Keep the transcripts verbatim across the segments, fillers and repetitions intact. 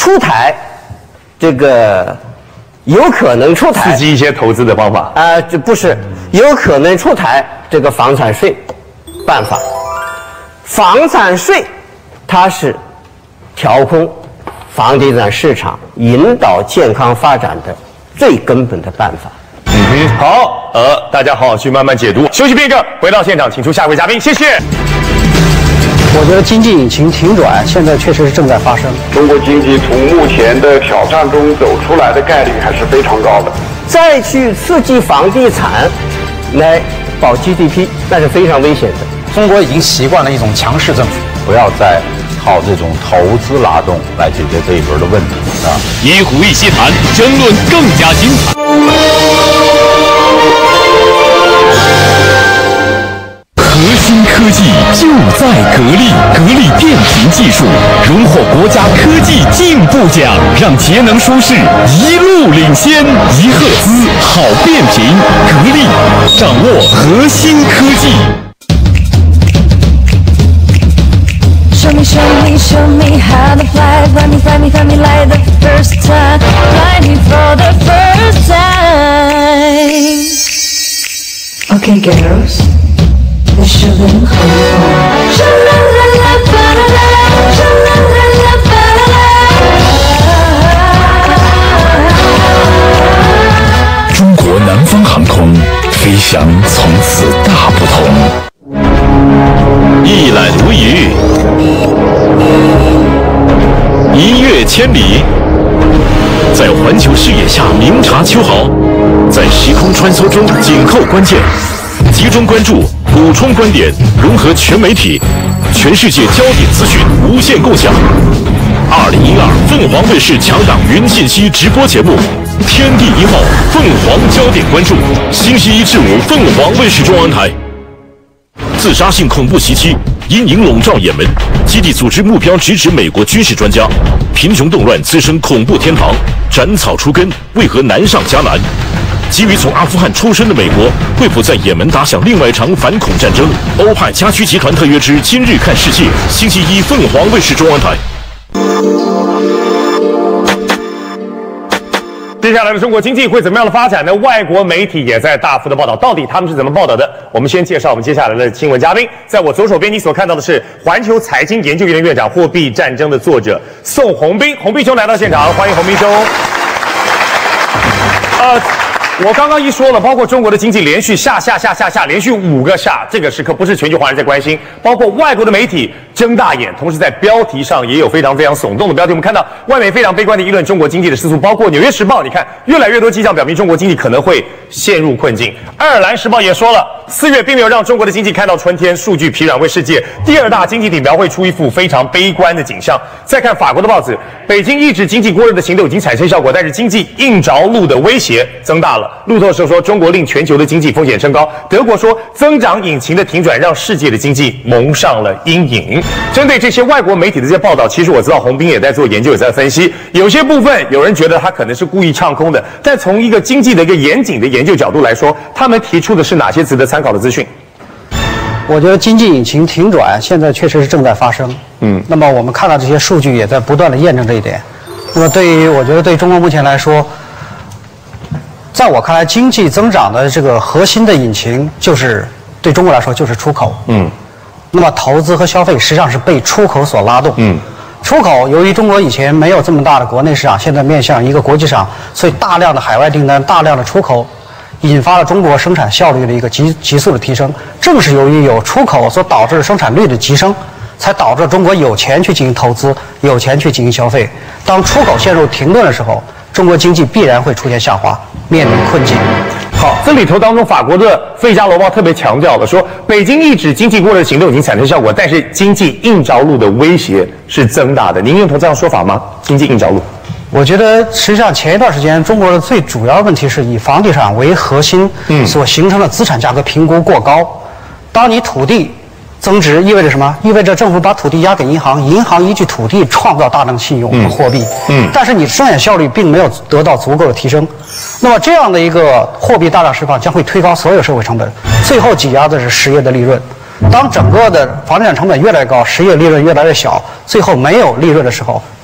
出台这个有可能出台刺激一些投资的方法啊、呃，这不是有可能出台这个房产税办法。房产税它是调控房地产市场、引导健康发展的最根本的办法。 嗯哼，好，呃，大家好好去慢慢解读。休息片刻，回到现场，请出下一位嘉宾，谢谢。 我觉得经济引擎停转现在确实是正在发生。 中国经济从目前的挑战中走出来的概率还是非常高的。 再去刺激房地产来保 G D P， 那是非常危险的。 中国已经习惯了一种强势政府， 不要再靠这种投资拉动来解决这一轮的问题啊！ 一虎一席谈，争论更加精彩。核心科技就在格力，格力电瓶技术荣获国家科技进步奖，让节能舒适一路领先。一赫兹好变频，格力掌握核心科技。 Show me, show me, show me how to fly. Fly me, fly me, fly me like the first time. Fly me for the first time. Okay, girls, let's show them how to fly. Sha-la-la-la, ba-la-la, sha-la-la-la, ba-la-la. 中国南方航空飞翔从此大不同。一览无余，一跃千里，在环球视野下明察秋毫，在时空穿梭中紧扣关键，集中关注，补充观点，融合全媒体，全世界焦点资讯无限共享。二零一二凤凰卫视强档云信息直播节目《天地一号》，凤凰焦点关注，星期一至五凤凰卫视中央台。自杀性恐怖袭击，阴影笼罩也门，基地组织目标直指美国军事专家，贫穷动乱滋生恐怖天堂，斩草除根，为何难上加难？基于从阿富汗出身的美国，会否在也门打响另外一场反恐战争？欧派家居集团特约之今日看世界，星期一凤凰卫视中央台。 接下来的中国经济会怎么样的发展呢？外国媒体也在大幅的报道，到底他们是怎么报道的？我们先介绍我们接下来的新闻嘉宾，在我左手边你所看到的是环球财经研究院的院长、货币战争的作者宋鸿兵，鸿兵兄来到现场，欢迎鸿兵兄。呃。我刚刚一说了，包括中国的经济连续下下下下下，连续五个下，这个时刻不是全球华人在关心，包括外国的媒体睁大眼，同时在标题上也有非常非常耸动的标题。我们看到外媒非常悲观的议论中国经济的失速，包括《纽约时报》，你看越来越多迹象表明中国经济可能会陷入困境。爱尔兰时报也说了，四月并没有让中国的经济看到春天，数据疲软为世界第二大经济体描绘出一幅非常悲观的景象。再看法国的报纸，北京抑制经济过热的行动已经产生效果，但是经济硬着陆的威胁增大了。路透社说，中国令全球的经济风险升高。德国说，增长引擎的停转让世界的经济蒙上了阴影。针对这些外国媒体的这些报道，其实我知道鸿兵也在做研究，也在分析。有些部分有人觉得他可能是故意唱空的，但从一个经济的一个严谨的研究角度来说，他们提出的是哪些值得参考的资讯？ 我觉得经济引擎停转现在确实是正在发生。嗯，那么我们看到这些数据也在不断的验证这一点。那么对于我觉得对中国目前来说，在我看来，经济增长的这个核心的引擎就是对中国来说就是出口。嗯，那么投资和消费实际上是被出口所拉动。嗯，出口由于中国以前没有这么大的国内市场，现在面向一个国际市场，所以大量的海外订单、大量的出口，引发了中国生产效率的一个急急速的提升。正是由于有出口所导致的生产率的提升，才导致中国有钱去进行投资，有钱去进行消费。当出口陷入停顿的时候，中国经济必然会出现下滑，面临困境。 好，这里头当中，法国的《费加罗报》特别强调了说，北京抑制经济过热行动已经产生效果，但是经济硬着陆的威胁是增大的。您认同这样说法吗？经济硬着陆？ 我觉得，实际上前一段时间，中国的最主要问题是以房地产为核心所形成的资产价格评估过高。当你土地增值意味着什么？意味着政府把土地押给银行，银行依据土地创造大量信用和货币。嗯，但是你生产效率并没有得到足够的提升。那么这样的一个货币大量释放将会推高所有社会成本，最后挤压的是实业的利润。当整个的房地产成本越来越高，实业利润越来越小，最后没有利润的时候，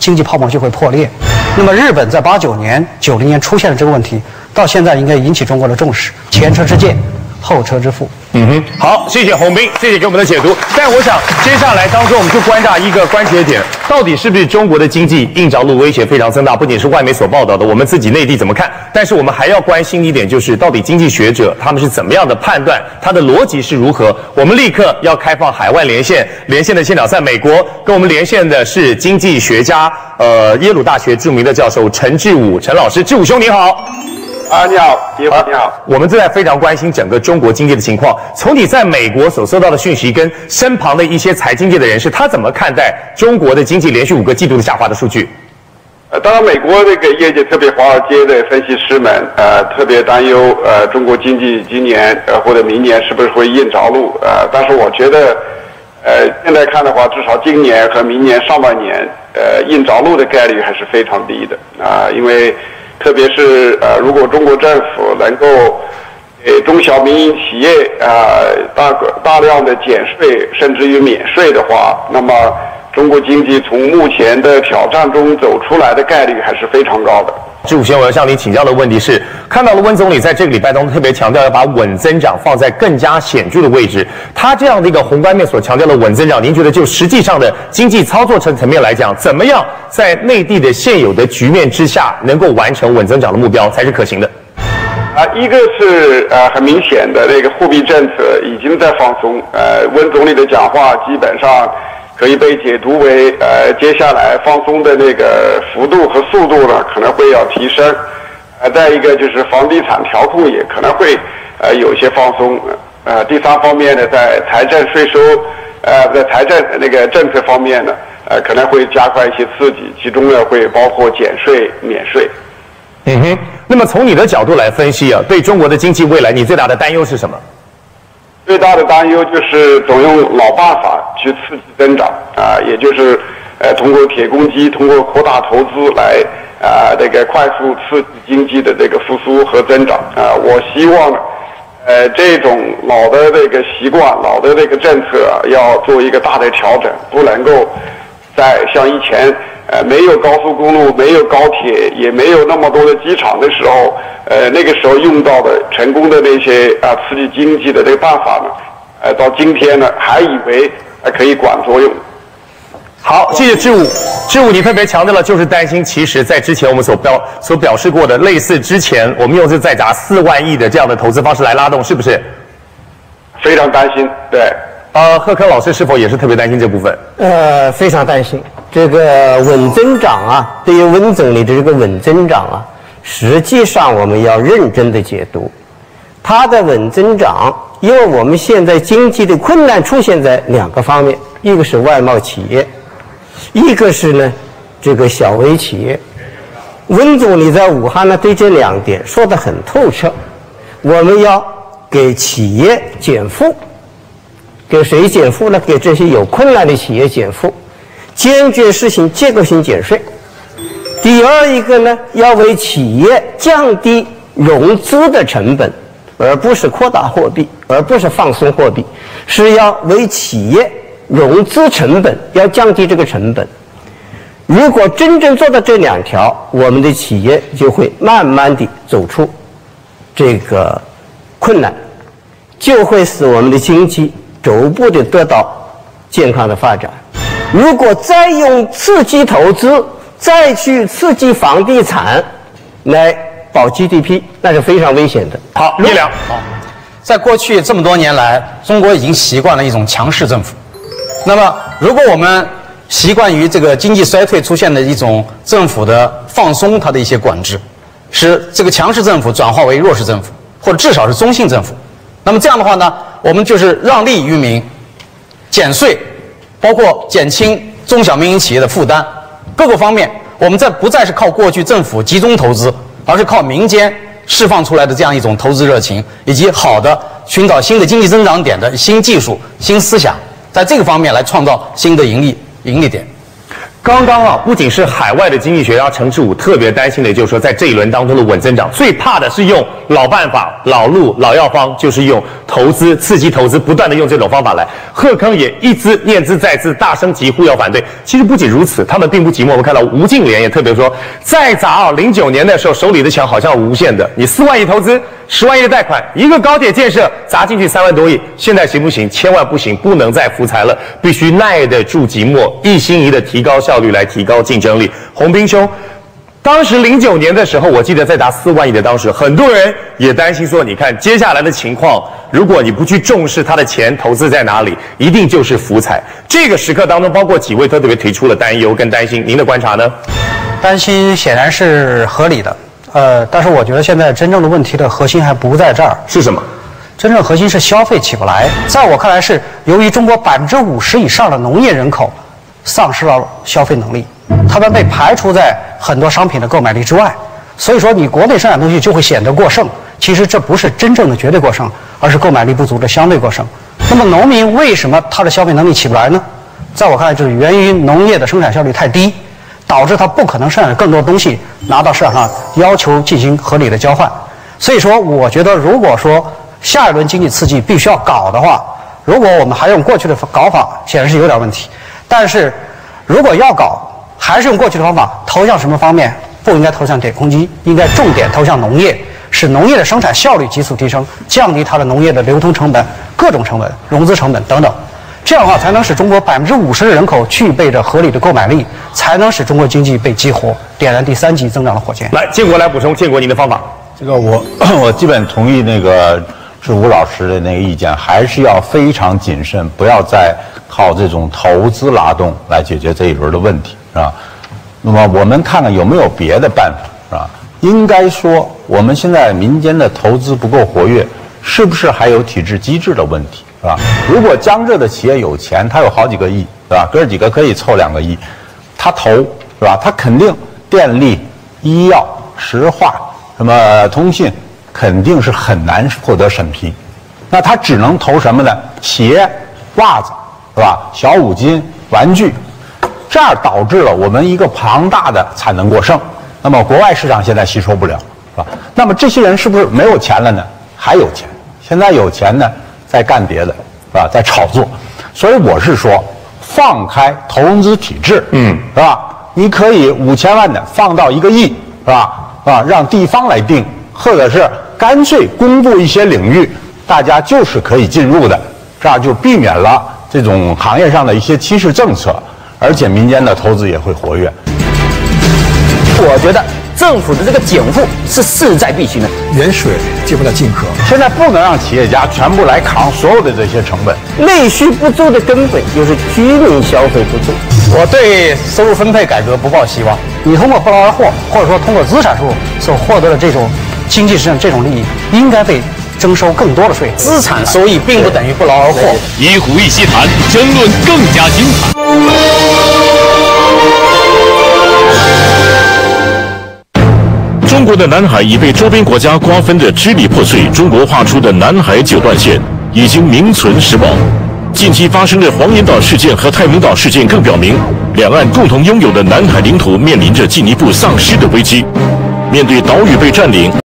经济泡沫就会破裂。那么日本在八九年、九零年出现了这个问题，到现在应该引起中国的重视，前车之鉴，后车之鉴。 嗯哼，好，谢谢洪斌，谢谢给我们的解读。但我想接下来当中，我们就观察一个关节点，到底是不是中国的经济硬着陆威胁非常增大？不仅是外媒所报道的，我们自己内地怎么看？但是我们还要关心一点，就是到底经济学者他们是怎么样的判断，他的逻辑是如何？我们立刻要开放海外连线，连线的现场在美国，跟我们连线的是经济学家，呃，耶鲁大学著名的教授陈志武，陈老师，志武兄您好。 啊，你好，你好，你好。 我们正在非常关心整个中国经济的情况。从你在美国所收到的讯息，跟身旁的一些财经界的人士，他怎么看待中国的经济连续五个季度的下滑的数据？ 呃，当然，美国这个业界，特别华尔街的分析师们，呃，特别担忧，呃，中国经济今年呃或者明年是不是会硬着陆？呃，但是我觉得，呃，现在看的话，至少今年和明年上半年，呃，硬着陆的概率还是非常低的啊、呃，因为。特别是呃，如果中国政府能够给中小民营企业啊、呃、大大量的减税，甚至于免税的话，那么中国经济从目前的挑战中走出来的概率还是非常高的。 志武先，我要向你请教的问题是，看到了温总理在这个礼拜当中特别强调要把稳增长放在更加显著的位置。他这样的一个宏观面所强调的稳增长，您觉得就实际上的经济操作层层面来讲，怎么样在内地的现有的局面之下，能够完成稳增长的目标才是可行的？ 啊，一个是呃很明显的这个货币政策已经在放松，呃，温总理的讲话基本上可以被解读为，呃，接下来放松的那个幅度和速度呢，可能会要提升。呃，再一个就是房地产调控也可能会，呃，有一些放松。呃，第三方面呢，在财政税收，呃，在财政那个政策方面呢，呃，可能会加快一些刺激，其中呢会包括减税、免税。 嗯哼，那么从你的角度来分析啊，对中国的经济未来，你最大的担忧是什么？ 最大的担忧就是总用老办法去刺激增长啊，也就是呃通过铁公鸡，通过扩大投资来啊这个快速刺激经济的这个复苏和增长啊。我希望呢，呃这种老的这个习惯、老的这个政策啊，要做一个大的调整，不能够再像以前呃没有高速公路、没有高铁，也没有那么多的机场的时候。呃，那个时候用到的成功的那些啊刺激经济的这个办法呢，呃，到今天呢还以为还可以管作用。 好，谢谢志武。志武，你特别强调了，就是担心，其实在之前我们所表所表示过的，类似之前我们用这再砸四万亿的这样的投资方式来拉动，是不是？ 非常担心，对。 呃，贺科老师是否也是特别担心这部分？ 呃，非常担心这个稳增长啊，对于温总理的这个稳增长啊。实际上，我们要认真的解读它的稳增长，因为我们现在经济的困难出现在两个方面，一个是外贸企业，一个是呢这个小微企业。温总理在武汉呢对这两点说得很透彻，我们要给企业减负，给谁减负呢？给这些有困难的企业减负，坚决实行结构性减税。第二一个呢，要为企业降低融资的成本，而不是扩大货币，而不是放松货币，是要为企业融资成本要降低这个成本。如果真正做到这两条，我们的企业就会慢慢地走出这个困难，就会使我们的经济逐步地得到健康的发展。如果再用刺激投资再去刺激房地产来保 G D P， 那是非常危险的。 好，叶良， 好，在过去这么多年来，中国已经习惯了一种强势政府。那么，如果我们习惯于这个经济衰退出现的一种政府的放松它的一些管制，使这个强势政府转化为弱势政府，或者至少是中性政府。那么这样的话呢，我们就是让利于民，减税，包括减轻中小民营企业的负担。各个方面，我们再不再是靠过去政府集中投资，而是靠民间释放出来的这样一种投资热情，以及好的寻找新的经济增长点的新技术、新思想，在这个方面来创造新的盈利盈利点。 刚刚啊，不仅是海外的经济学家陈志武特别担心的，就是说在这一轮当中的稳增长，最怕的是用老办法、老路、老药方，就是用投资刺激投资，不断的用这种方法来。贺康也一资念兹在兹，大声疾呼要反对。其实不仅如此，他们并不寂寞。我们看到吴敬琏也特别说，再砸啊，零九年的时候手里的钱好像无限的，你四万亿投资，十万亿的贷款，一个高铁建设砸进去三万多亿，现在行不行？千万不行，不能再浮财了，必须耐得住寂寞，一心一意的提高效率来提高竞争力。洪斌兄，当时零九年的时候，我记得在砸四万亿的当时，很多人也担心说，你看接下来的情况，如果你不去重视他的钱投资在哪里，一定就是浮财。这个时刻当中，包括几位都特别提出了担忧跟担心，您的观察呢？ 担心显然是合理的，呃，但是我觉得现在真正的问题的核心还不在这儿。 是什么？ 真正核心是消费起不来。在我看来，是由于中国百分之五十以上的农业人口丧失了消费能力，他们被排除在很多商品的购买力之外，所以说你国内生产东西就会显得过剩。其实这不是真正的绝对过剩，而是购买力不足的相对过剩。那么农民为什么他的消费能力起不来呢？在我看来，就是源于农业的生产效率太低，导致他不可能生产更多东西拿到市场上要求进行合理的交换。所以说，我觉得如果说下一轮经济刺激必须要搞的话，如果我们还用过去的搞法，显然是有点问题。但是如果要搞，还是用过去的方法，投向什么方面？不应该投向铁公鸡，应该重点投向农业，使农业的生产效率急速提升，降低它的农业的流通成本、各种成本、融资成本等等。这样的话，才能使中国百分之五十的人口具备着合理的购买力，才能使中国经济被激活，点燃第三级增长的火箭。 来，建国来补充，建国您的方法。 这个我我基本同意那个志武老师的那个意见，还是要非常谨慎，不要再靠这种投资拉动来解决这一轮的问题，是吧？那么我们看看有没有别的办法，是吧？应该说，我们现在民间的投资不够活跃，是不是还有体制机制的问题，是吧？如果江浙的企业有钱，他有好几个亿，是吧？哥几个可以凑两个亿，他投，是吧？他肯定电力、医药、石化、什么通信，肯定是很难获得审批。那他只能投什么呢？鞋、袜子，是吧？小五金、玩具。这样导致了我们一个庞大的产能过剩，那么国外市场现在吸收不了，是吧？那么这些人是不是没有钱了呢？还有钱，现在有钱呢，在干别的，是吧？在炒作。所以我是说，放开投资体制，嗯，是吧？你可以五千万的放到一个亿，是吧？啊，让地方来定，或者是干脆公布一些领域，大家就是可以进入的，这样就避免了这种行业上的一些歧视政策。而且民间的投资也会活跃。 我觉得政府的这个减负是势在必行的。 远水救不了近渴， 现在不能让企业家全部来扛所有的这些成本。 内需不足的根本就是居民消费不足。 我对收入分配改革不抱希望。你通过不劳而获，或者说通过资产收入所获得的这种经济上这种利益，应该被征收更多的税。 资产收益并不等于不劳而获。 一壶一席谈，争论更加精彩。中国的南海已被周边国家瓜分得支离破碎，中国画出的南海九段线已经名存实亡。近期发生的黄岩岛事件和太平岛事件更表明，两岸共同拥有的南海领土面临着进一步丧失的危机。面对岛屿被占领，